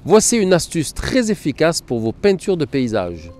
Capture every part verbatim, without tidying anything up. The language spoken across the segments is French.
Voici une astuce très efficace pour vos peintures de paysage.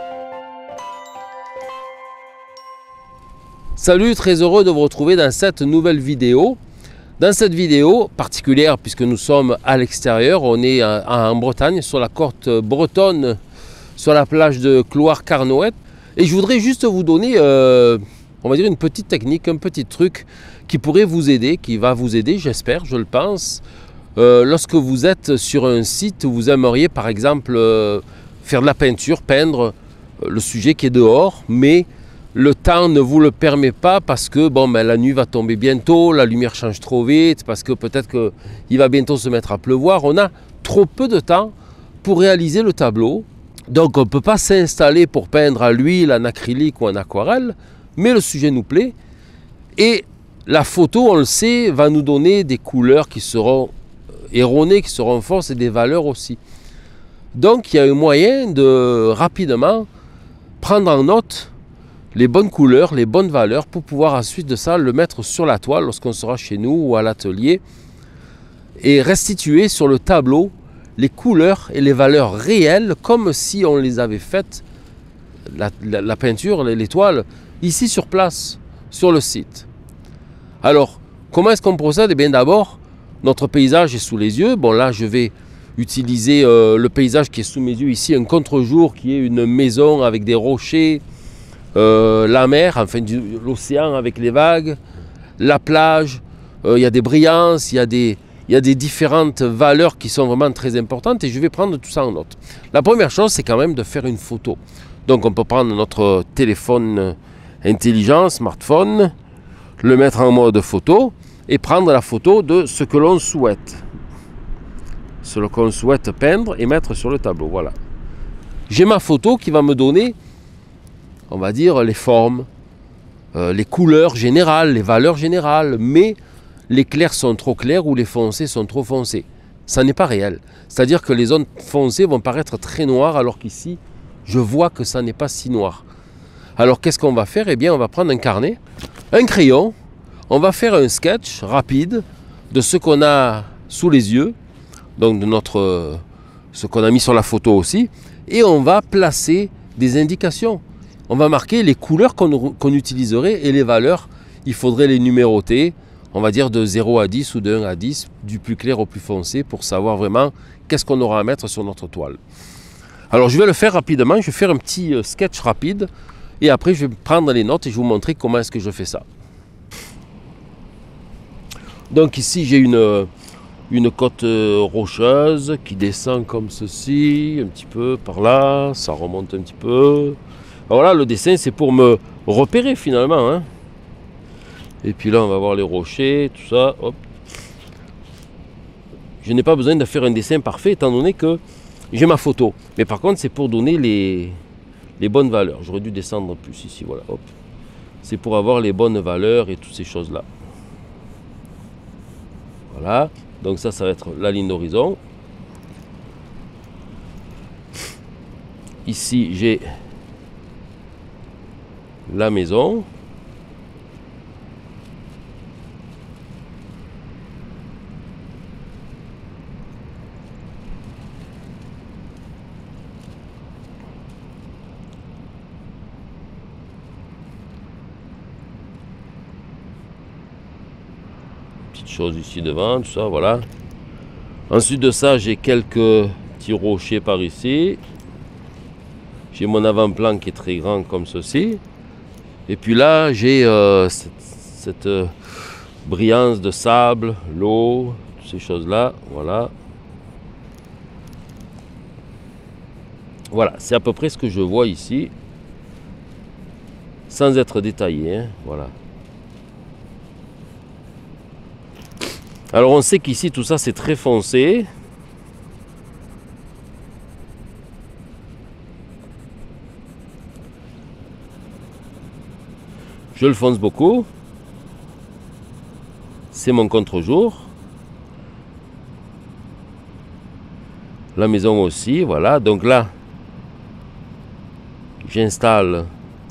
Salut, très heureux de vous retrouver dans cette nouvelle vidéo. Dans cette vidéo particulière, puisque nous sommes à l'extérieur, on est en Bretagne, sur la côte bretonne, sur la plage de Clouard-Carnoët. Et je voudrais juste vous donner, euh, on va dire, une petite technique, un petit truc qui pourrait vous aider, qui va vous aider, j'espère, je le pense, euh, lorsque vous êtes sur un site où vous aimeriez, par exemple, euh, faire de la peinture, peindre euh, le sujet qui est dehors, mais le temps ne vous le permet pas parce que bon, ben, la nuit va tomber bientôt, la lumière change trop vite, parce que peut-être qu'il va bientôt se mettre à pleuvoir. On a trop peu de temps pour réaliser le tableau. Donc on ne peut pas s'installer pour peindre à l'huile, en acrylique ou en aquarelle, mais le sujet nous plaît. Et la photo, on le sait, va nous donner des couleurs qui seront erronées, qui seront fausses et des valeurs aussi. Donc il y a un moyen de rapidement prendre en note les bonnes couleurs, les bonnes valeurs pour pouvoir ensuite de ça le mettre sur la toile lorsqu'on sera chez nous ou à l'atelier et restituer sur le tableau les couleurs et les valeurs réelles comme si on les avait faites, la, la, la peinture, les, les toiles, ici sur place, sur le site. Alors, comment est-ce qu'on procède? Eh bien d'abord, notre paysage est sous les yeux. Bon là, je vais utiliser euh, le paysage qui est sous mes yeux ici, un contre-jour qui est une maison avec des rochers, Euh, la mer, enfin l'océan avec les vagues, la plage, euh, il y a des brillances, il y a des, il y a des différentes valeurs qui sont vraiment très importantes et je vais prendre tout ça en note. La première chose, c'est quand même de faire une photo. Donc on peut prendre notre téléphone intelligent, smartphone, le mettre en mode photo et prendre la photo de ce que l'on souhaite. Ce que l'on souhaite peindre et mettre sur le tableau, voilà. J'ai ma photo qui va me donner, on va dire, les formes, euh, les couleurs générales, les valeurs générales, mais les clairs sont trop clairs ou les foncés sont trop foncés. Ça n'est pas réel. C'est-à-dire que les zones foncées vont paraître très noires, alors qu'ici, je vois que ça n'est pas si noir. Alors qu'est-ce qu'on va faire? Eh bien, on va prendre un carnet, un crayon, on va faire un sketch rapide de ce qu'on a sous les yeux, donc de notre, ce qu'on a mis sur la photo aussi, et on va placer des indications. On va marquer les couleurs qu'on qu'on utiliserait et les valeurs. Il faudrait les numéroter, on va dire de zéro à dix ou de un à dix, du plus clair au plus foncé, pour savoir vraiment qu'est-ce qu'on aura à mettre sur notre toile. Alors je vais le faire rapidement, je vais faire un petit sketch rapide et après je vais prendre les notes et je vais vous montrer comment est-ce que je fais ça. Donc ici j'ai une, une côte rocheuse qui descend comme ceci, un petit peu par là, ça remonte un petit peu. Alors là, le dessin, c'est pour me repérer finalement. Hein. Et puis là, on va voir les rochers, tout ça. Hop. Je n'ai pas besoin de faire un dessin parfait, étant donné que j'ai ma photo. Mais par contre, c'est pour donner les, les bonnes valeurs. J'aurais dû descendre plus ici, voilà. Hop. C'est pour avoir les bonnes valeurs et toutes ces choses-là. Voilà. Donc ça, ça va être la ligne d'horizon. Ici, j'ai la maison. Petite chose ici devant, tout ça, voilà. Ensuite de ça, j'ai quelques petits rochers par ici. J'ai mon avant-plan qui est très grand comme ceci. Et puis là, j'ai euh, cette, cette euh, brillance de sable, l'eau, toutes ces choses-là. Voilà. Voilà, c'est à peu près ce que je vois ici. Sans être détaillé. Hein, voilà. Alors on sait qu'ici, tout ça, c'est très foncé. Je le fonce beaucoup. C'est mon contre-jour. La maison aussi, voilà. Donc là, j'installe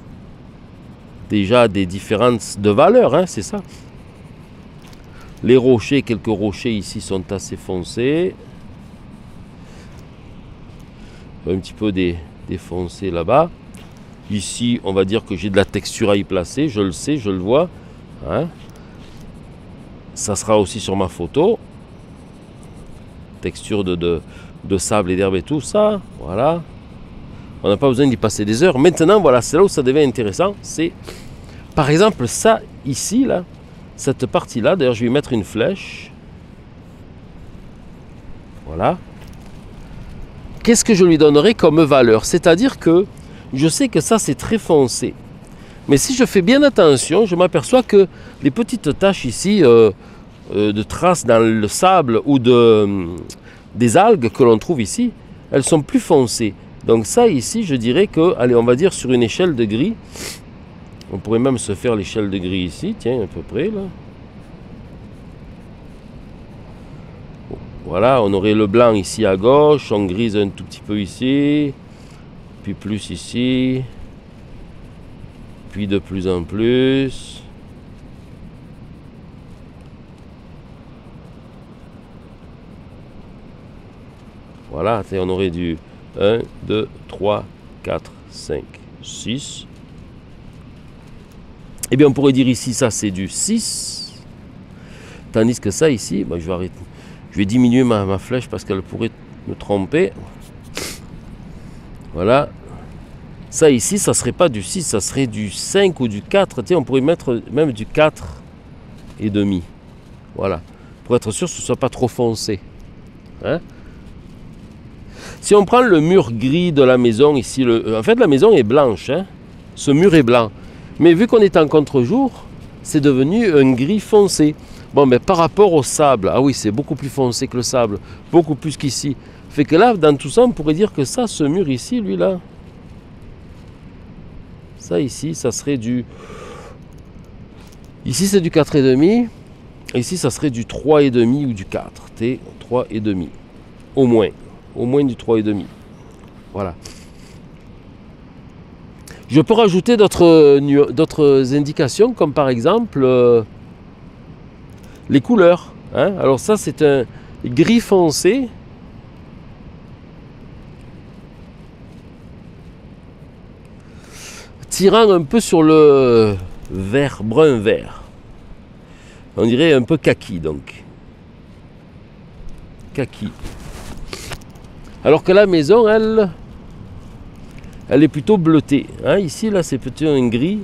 déjà des différences de valeurs, hein, c'est ça. Les rochers, quelques rochers ici sont assez foncés. un petit peu des, des foncés là-bas. Ici, on va dire que j'ai de la texture à y placer, je le sais, je le vois. Hein. Ça sera aussi sur ma photo. Texture de, de, de sable et d'herbe et tout ça. Voilà. On n'a pas besoin d'y passer des heures. Maintenant, voilà, c'est là où ça devient intéressant. C'est, par exemple, ça, ici, là, cette partie-là. D'ailleurs, je vais y mettre une flèche. Voilà. Qu'est-ce que je lui donnerai comme valeur? C'est-à-dire que je sais que ça, c'est très foncé. Mais si je fais bien attention, je m'aperçois que les petites taches ici, euh, euh, de traces dans le sable ou de, euh, des algues que l'on trouve ici, elles sont plus foncées. Donc ça, ici, je dirais que, allez, on va dire sur une échelle de gris, on pourrait même se faire l'échelle de gris ici, tiens, à peu près, là. Voilà, on aurait le blanc ici à gauche, on grise un tout petit peu ici, puis plus ici, puis de plus en plus. Voilà, on aurait du un, deux, trois, quatre, cinq, six. Eh bien, on pourrait dire ici, ça c'est du six. Tandis que ça ici, ben, je vais arrêter. Je vais diminuer ma, ma flèche parce qu'elle pourrait me tromper. Voilà. Ça ici, ça ne serait pas du six, ça serait du cinq ou du quatre. Tiens, on pourrait mettre même du quatre et demi. Voilà. Pour être sûr que ce ne soit pas trop foncé. Hein? Si on prend le mur gris de la maison ici, le, en fait la maison est blanche. Hein? Ce mur est blanc. Mais vu qu'on est en contre-jour, c'est devenu un gris foncé. Bon, mais par rapport au sable, ah oui, c'est beaucoup plus foncé que le sable, beaucoup plus qu'ici. Fait que là, dans tout ça, on pourrait dire que ça, ce mur ici, lui là, ça ici, ça serait du... Ici, c'est du quatre virgule cinq. Ici, ça serait du trois virgule cinq ou du quatre. T, trois virgule cinq. Au moins. Au moins du trois virgule cinq. Voilà. Je peux rajouter d'autres d'autres indications, comme par exemple... Euh, les couleurs, hein? Alors ça c'est un gris foncé. Tirant un peu sur le vert, brun vert. On dirait un peu kaki donc. Kaki. Alors que la maison, elle, elle est plutôt bleutée. Hein? Ici là c'est plutôt un gris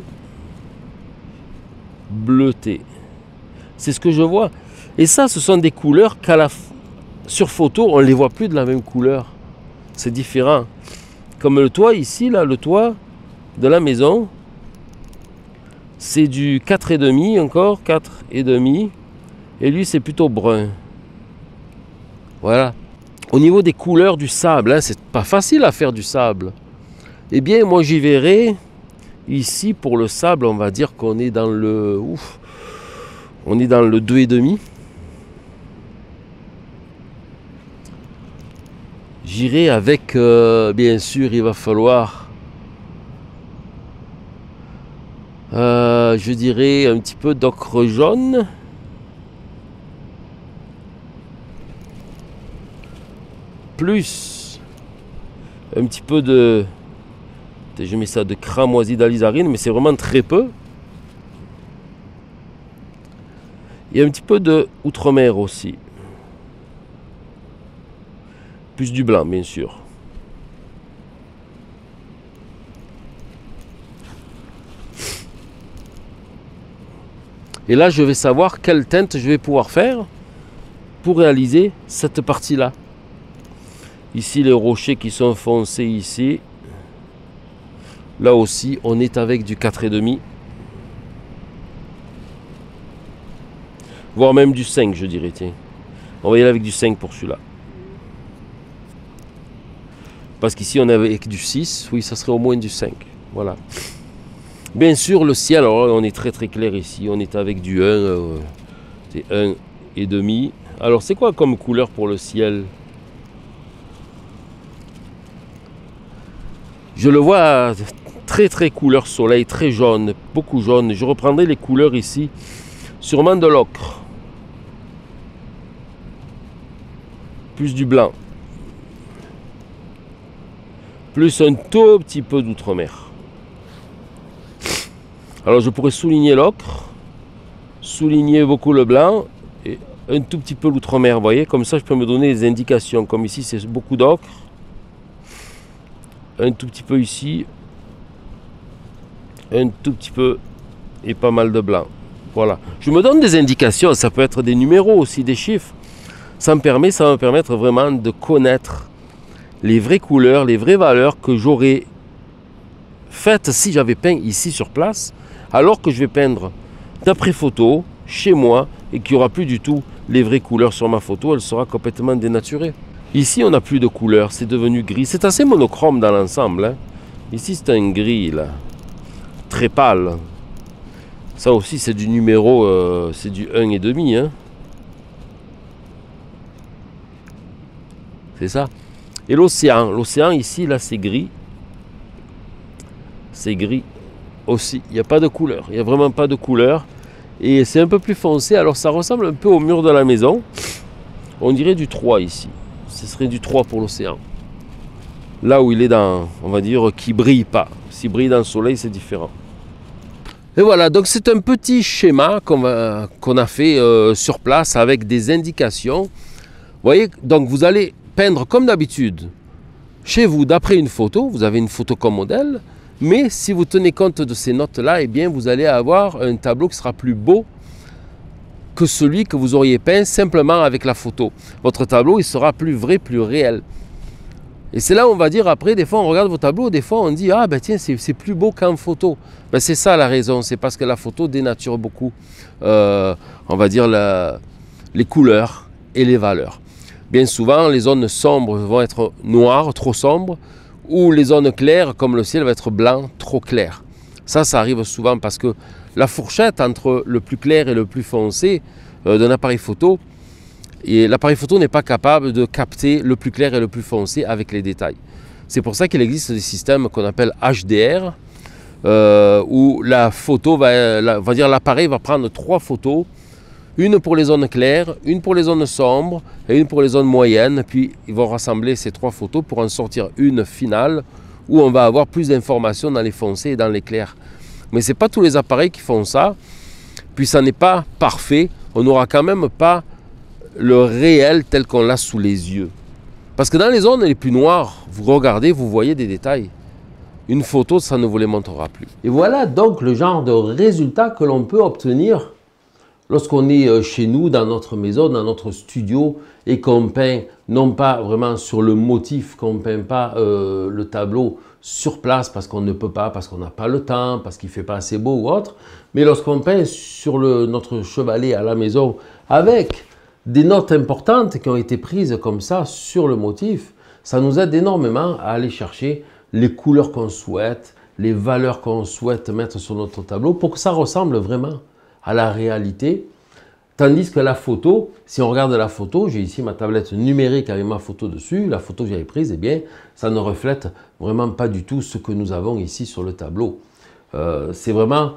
bleuté. C'est ce que je vois. Et ça, ce sont des couleurs qu'à la sur photo, on ne les voit plus de la même couleur. C'est différent. Comme le toit ici, là, le toit de la maison, c'est du quatre virgule cinq encore, quatre virgule cinq. Et lui, c'est plutôt brun. Voilà. Au niveau des couleurs du sable, hein, c'est pas facile à faire du sable. Eh bien, moi, j'y verrai. Ici, pour le sable, on va dire qu'on est dans le... Ouf. On est dans le deux virgule cinq. J'irai avec, euh, bien sûr, il va falloir, euh, je dirais, un petit peu d'ocre jaune. Plus un petit peu de... Je mets ça de cramoisi d'alizarine, mais c'est vraiment très peu. Et un petit peu de outremer aussi. Plus du blanc, bien sûr. Et là, je vais savoir quelle teinte je vais pouvoir faire pour réaliser cette partie-là. Ici, les rochers qui sont foncés ici. Là aussi, on est avec du quatre virgule cinq. Voire même du cinq, je dirais. Tiens. On va y aller avec du cinq pour celui-là. Parce qu'ici, on est avec du six. Oui, ça serait au moins du cinq. Voilà. Bien sûr, le ciel, alors là, on est très très clair ici. On est avec du un. Euh, c'est un et demi. Alors, c'est quoi comme couleur pour le ciel? Je le vois très très couleur soleil, très jaune, beaucoup jaune. Je reprendrai les couleurs ici. Sûrement de l'ocre. Plus du blanc. plus un tout petit peu d'outre-mer. Alors je pourrais souligner l'ocre, souligner beaucoup le blanc et un tout petit peu l'outre-mer, vous voyez, comme ça je peux me donner des indications, comme ici c'est beaucoup d'ocre, un tout petit peu ici, un tout petit peu et pas mal de blanc. Voilà, je me donne des indications, ça peut être des numéros aussi, des chiffres. Ça me permet, ça va me permettre vraiment de connaître les vraies couleurs, les vraies valeurs que j'aurais faites si j'avais peint ici sur place, alors que je vais peindre d'après photo, chez moi, et qu'il n'y aura plus du tout les vraies couleurs sur ma photo, elle sera complètement dénaturée. Ici, on n'a plus de couleurs, c'est devenu gris. C'est assez monochrome dans l'ensemble, hein. Ici, c'est un gris, là, très pâle. Ça aussi, c'est du numéro, euh, c'est du un et demi, hein. C'est ça. Et l'océan, l'océan ici, là, c'est gris. C'est gris aussi. Il n'y a pas de couleur. Il n'y a vraiment pas de couleur. Et c'est un peu plus foncé. Alors, ça ressemble un peu au mur de la maison. On dirait du trois ici. Ce serait du trois pour l'océan. Là où il est dans, on va dire, qui brille pas. S'il brille dans le soleil, c'est différent. Et voilà, donc c'est un petit schéma qu'on a, qu'on a fait euh, sur place avec des indications. Vous voyez, donc vous allez peindre comme d'habitude chez vous d'après une photo. Vous avez une photo comme modèle. Mais si vous tenez compte de ces notes-là, eh bien vous allez avoir un tableau qui sera plus beau que celui que vous auriez peint simplement avec la photo. Votre tableau, il sera plus vrai, plus réel. Et c'est là où on va dire après, des fois on regarde vos tableaux, des fois on dit « Ah ben tiens, c'est plus beau qu'en photo ». Ben c'est ça la raison, c'est parce que la photo dénature beaucoup, euh, on va dire, la, les couleurs et les valeurs. Bien souvent, les zones sombres vont être noires, trop sombres, ou les zones claires, comme le ciel, va être blanc, trop clair. Ça, ça arrive souvent parce que la fourchette entre le plus clair et le plus foncé euh, d'un appareil photo, et l'appareil photo n'est pas capable de capter le plus clair et le plus foncé avec les détails. C'est pour ça qu'il existe des systèmes qu'on appelle H D R, euh, où la photo va, la, va dire l'appareil va prendre trois photos, une pour les zones claires, une pour les zones sombres et une pour les zones moyennes. Puis ils vont rassembler ces trois photos pour en sortir une finale où on va avoir plus d'informations dans les foncés et dans les clairs. Mais ce n'est pas tous les appareils qui font ça, puis ça n'est pas parfait. On n'aura quand même pas le réel tel qu'on l'a sous les yeux. Parce que dans les zones les plus noires, vous regardez, vous voyez des détails. Une photo, ça ne vous les montrera plus. Et voilà donc le genre de résultat que l'on peut obtenir lorsqu'on est chez nous, dans notre maison, dans notre studio, et qu'on peint non pas vraiment sur le motif, qu'on ne peint pas euh, le tableau sur place parce qu'on ne peut pas, parce qu'on n'a pas le temps, parce qu'il ne fait pas assez beau ou autre, mais lorsqu'on peint sur le, notre chevalet à la maison avec des notes importantes qui ont été prises comme ça sur le motif, ça nous aide énormément à aller chercher les couleurs qu'on souhaite, les valeurs qu'on souhaite mettre sur notre tableau pour que ça ressemble vraiment à la réalité. Tandis que la photo, si on regarde la photo, j'ai ici ma tablette numérique avec ma photo dessus, la photo que j'avais prise, eh bien, ça ne reflète vraiment pas du tout ce que nous avons ici sur le tableau. Euh, c'est vraiment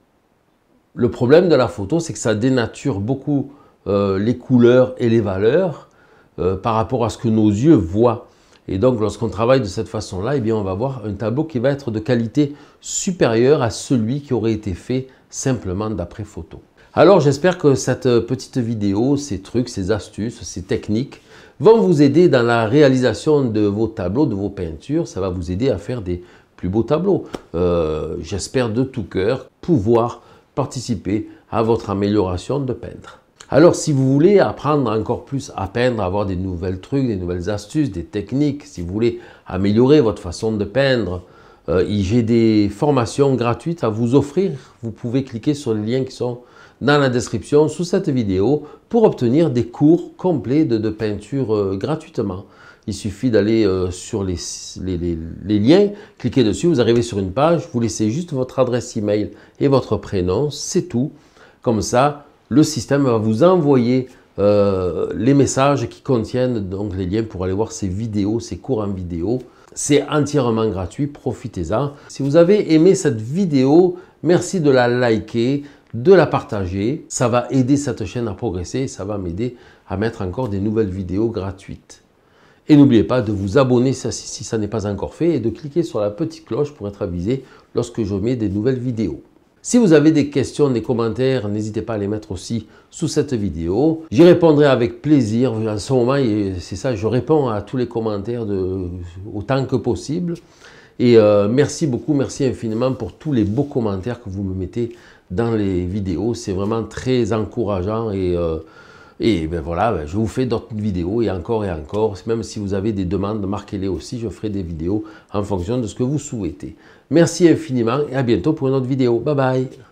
le problème de la photo, c'est que ça dénature beaucoup euh, les couleurs et les valeurs euh, par rapport à ce que nos yeux voient. Et donc, lorsqu'on travaille de cette façon-là, eh bien, on va avoir un tableau qui va être de qualité supérieure à celui qui aurait été fait simplement d'après photo. Alors, j'espère que cette petite vidéo, ces trucs, ces astuces, ces techniques vont vous aider dans la réalisation de vos tableaux, de vos peintures. Ça va vous aider à faire des plus beaux tableaux. Euh, j'espère de tout cœur pouvoir participer à votre amélioration de peintre. Alors, si vous voulez apprendre encore plus à peindre, avoir des nouvelles trucs, des nouvelles astuces, des techniques, si vous voulez améliorer votre façon de peindre, euh, j'ai des formations gratuites à vous offrir. Vous pouvez cliquer sur les liens qui sont dans la description sous cette vidéo pour obtenir des cours complets de, de peinture euh, gratuitement. Il suffit d'aller euh, sur les, les, les, les liens, cliquez dessus, vous arrivez sur une page, vous laissez juste votre adresse email et votre prénom, c'est tout. Comme ça, le système va vous envoyer euh, les messages qui contiennent donc les liens pour aller voir ces vidéos, ces cours en vidéo. C'est entièrement gratuit, profitez-en. Si vous avez aimé cette vidéo, merci de la liker, de la partager. Ça va aider cette chaîne à progresser, ça va m'aider à mettre encore des nouvelles vidéos gratuites. Et n'oubliez pas de vous abonner si ça n'est pas encore fait et de cliquer sur la petite cloche pour être avisé lorsque je mets des nouvelles vidéos. Si vous avez des questions, des commentaires, n'hésitez pas à les mettre aussi sous cette vidéo. J'y répondrai avec plaisir. En ce moment, c'est ça, je réponds à tous les commentaires de, autant que possible. Et euh, merci beaucoup, merci infiniment pour tous les beaux commentaires que vous me mettez dans les vidéos. C'est vraiment très encourageant et, euh, et ben voilà, ben je vous fais d'autres vidéos et encore et encore. Même si vous avez des demandes, marquez-les aussi. Je ferai des vidéos en fonction de ce que vous souhaitez. Merci infiniment et à bientôt pour une autre vidéo. Bye bye.